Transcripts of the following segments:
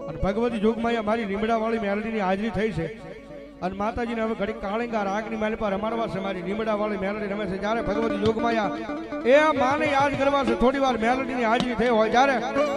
અને ભગવતી જોગમાયા મારી લીમડા વાળી મેલડીની હાજરી થઈ છે અને માતાજીને હવે ઘડી કાળિંગા રાગની માલ પર રમાડવા છે મારી લીમડા વાળી મેલડી રમે છે જ્યારે ભગવતી જોગમાયા એ માને યાદ કરવા છે થોડી વાર મેલડીની હાજરી થઈ હોય જ્યારે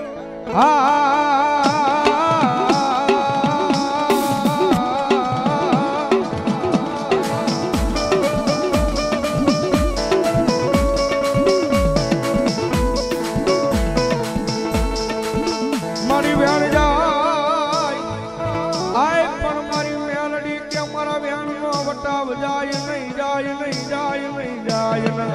મારી વેણ જાય આય પણ મારી મેલડી કે મારા વેણ નો વટાવ જાય નહીં જાય નહીં જાય નહીં જાય નહીં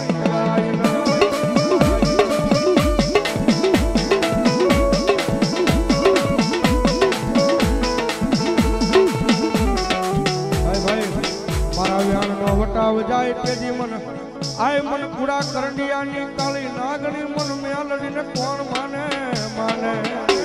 વટાવ જાય તેજી મન આય મન કુડા કરંડિયાની કાળી નાગણી મન મેલડીને કોણ માને માને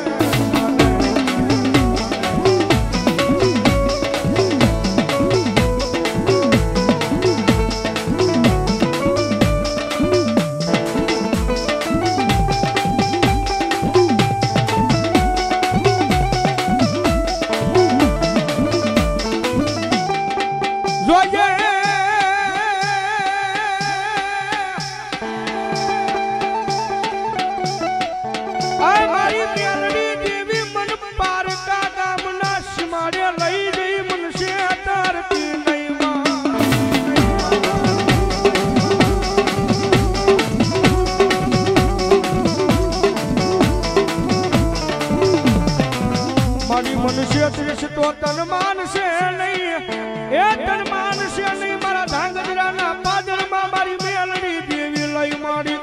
મનુષ્ય ત્રીસ તો તન માનશે નહીં એ તન માનશે નહીં મારા ધાંગધ્રાના પાદરમાં મારી મેલડી દેવી લઈ મારી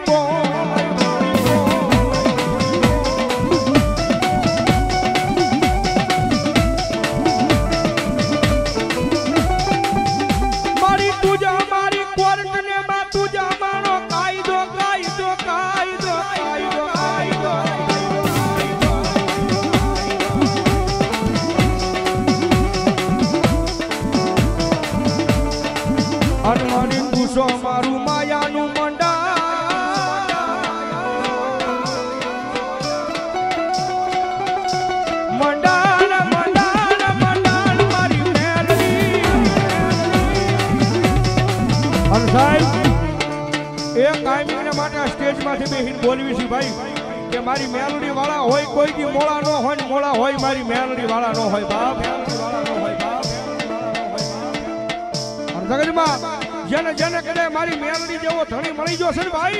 મારી તુજા મારી કોર્ટ ને માં તુજા માનો કાયદો કાયદો કાયદો કાયદો કાયદો અનમાની પૂછો મારું માયાનું મંડાણ મારી મેલડી અને સાહેબ એ કાયમીના માટે આ સ્ટેજમાંથી બેહીને બોલવી છે ભાઈ કે મારી મેલડી વાળા હોય કોઈ દી મોળા ન હોય ને મોળા હોય મારી મેલડી વાળા ન હોય બાપ જગતમાં જેને જેને કદે મારી મેલડી જેવો ધણી મળી ગયો છે ને ભાઈ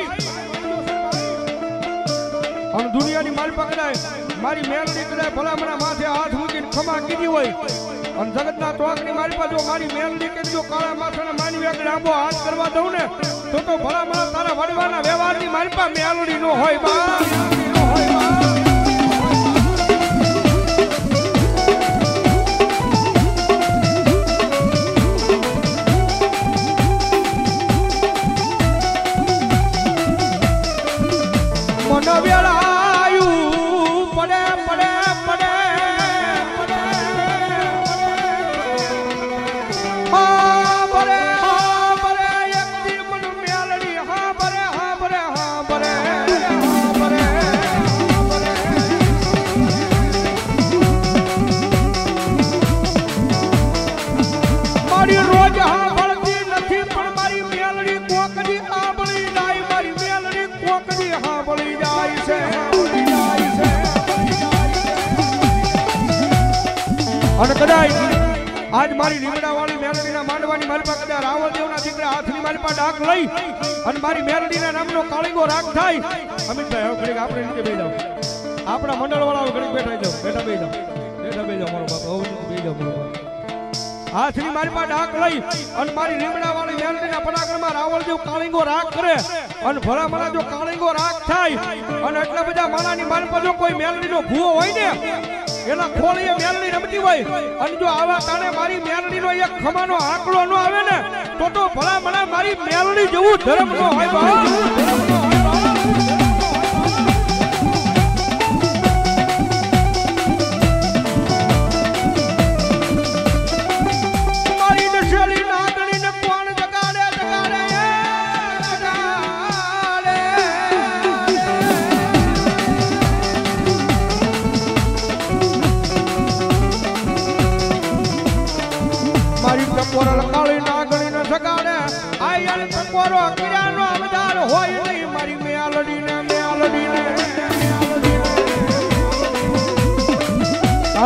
અને દુનિયાની મારી પકડાય મારી મેલડી કદાય ભલામણા માથે હાથ મૂકીને ખમા કીધી હોય અને જગતના ટોકની મારી પાસે મારી મેલડી કે જો કાળા માથાને માની વેગડે આંબો હાથ કરવા દઉં ને તો ભલામણા તારા વડવાના વ્યવહારની મારી પાસે મેલડી નો હોય બા અને કદાચ આજ મારી લીમડા વાળી મેલડીના માંડવાની મારી પાસે કદાચ રાવળદેવના દીકરા હાથની મારી પાસે ડાક લઈ અને મારી મેલડીના નામનો કાળીગો રાગ થાય અમિતભાઈ હવે ઘડીક આપણે નીચે બેસી જાવ આપણા મંડળ વાળા ઘડીક બેઠા જાવ બેઠા બેસી જાવ મારો બાપ હવે બેસી જાવ હાથની મારી પાસે ડાક લઈ અને મારી લીમડા વાળી મેલડીના પરાક્રમમાં રાવળદેવ કાળીગો રાગ કરે અને ભલા મને જો કાળીગો રાગ થાય અને એટલા બધા માણાની મારી પાસે કોઈ મેલડીનો ભૂવો હોય ને એના ખોળીએ મેલડી રમતી હોય અને જો આવા તાણે મારી મેલડીનો એક ખમાનો આંકડો ન આવે ને તો ભલા મને મારી મેલડી જેવું ધર્મ ન હોય મારી નશેલી નાગણીને કોણ જગાડે જગાડે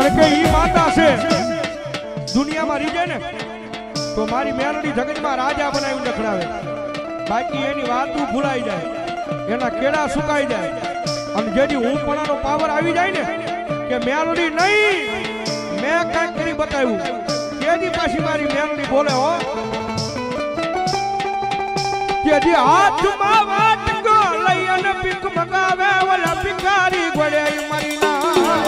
અને કે ઈ માતા છે દુનિયામાં રીજે ને તો મારી મેલડી જગતમાં રાજા બનાવી નખડાવે, બાકી એની વાતું ભૂલાઈ જાય, એના કેડા સુકાઈ જાય, અને જેથી હું પણાનો પાવર આવી જાય ને કે મેલડી નહીં મેં કાંઈક કરી બતાવ્યું, કેદી પાછી મારી મેલડી બોલે હો કેદી હાથમાં વાટકો લઈ અને પીક મગાવે ઓલા ભિખારી ગોળે મારી ના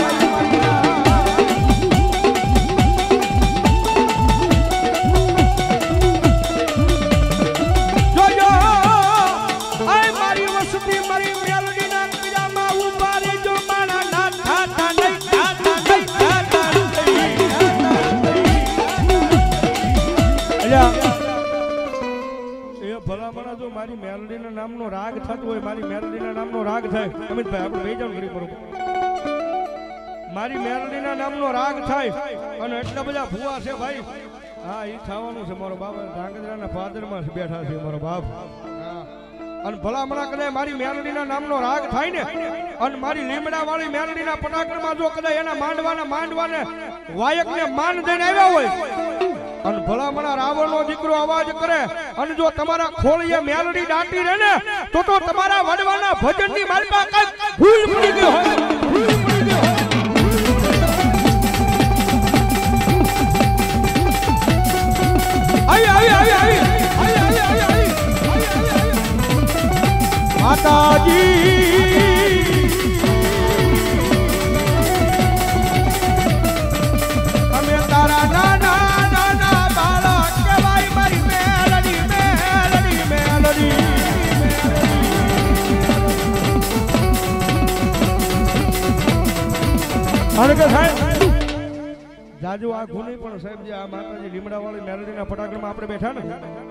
મારી મેલડીના નામનો રાગ થતો હોય, મારી મેલડીના નામનો રાગ થાય અમિતભાઈ આપણે બે જણ કરી બરોબર, મારી મેલડીના નામનો રાગ થાય અને એટલા બધા ભૂવા છે ભાઈ, હા ઈ થવાનું છે, મારો બાપ ધાંગધ્રાના ફાધરમાં બેઠા છે મારો બાપ, અને ભલામણા કદાચ મારી મેલડીના નામનો રાગ થાય ને અને મારી લીમડા વાળી મેલડીના પટાકરમાં જો કદાચ એના માંડવાને વાયકને માન દઈને આવ્યા હોય અને ભલામણા રાવણનો દીકરો અવાજ કરે અને જો તમારા ખોળીએ મેલડી દાટી રહે ને તો તમારા વડવાના ભજનની માલપા કઈ ભૂલ પડી ગઈ હોય, માતાજી અમે તારા નાના નાના બાળક કહેવાય મારી મેલડી મેલડી મેલડી અને કે સાહેબ જાજુ આ ગુની પણ સાહેબ જે આ માતાજી લીમડા વાળી મેલડીના ફટાકડામાં આપણે બેઠા ને